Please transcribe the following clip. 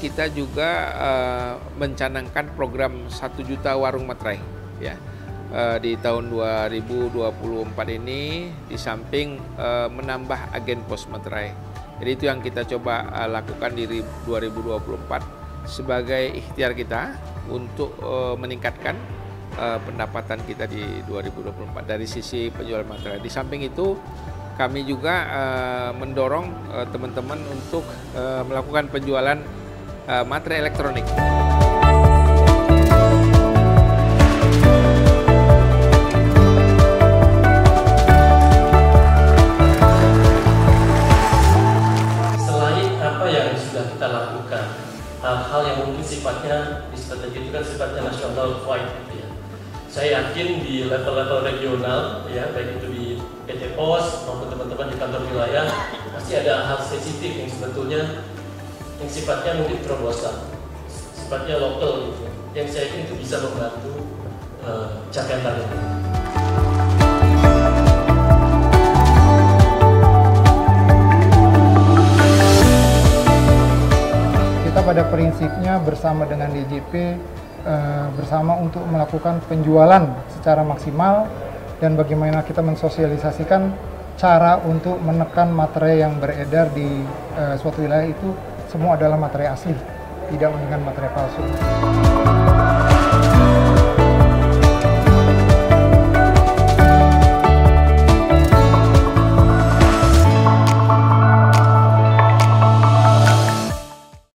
kita juga mencanangkan program 1 juta warung materai ya. Di tahun 2024 ini di samping menambah agen pos materai. Jadi itu yang kita coba lakukan di 2024 sebagai ikhtiar kita untuk meningkatkan pendapatan kita di 2024 dari sisi penjualan materai. Di samping itu kami juga mendorong teman-teman untuk melakukan penjualan materai elektronik. Selain apa yang sudah kita lakukan, hal-hal yang mungkin sifatnya di strategi itu kan sifatnya nasional wide gitu ya. Saya yakin di level-level regional ya, baik itu di PT Pos maupun teman-teman di kantor wilayah pasti ada hal spesifik yang sebetulnya yang sifatnya mungkin terobosan, sifatnya lokal gitu, yang saya yakin itu bisa membantu capaian ini. Kita pada prinsipnya bersama dengan DJP bersama untuk melakukan penjualan secara maksimal dan bagaimana kita mensosialisasikan cara untuk menekan materai yang beredar di suatu wilayah itu semua adalah materai asli, tidak dengan materai palsu.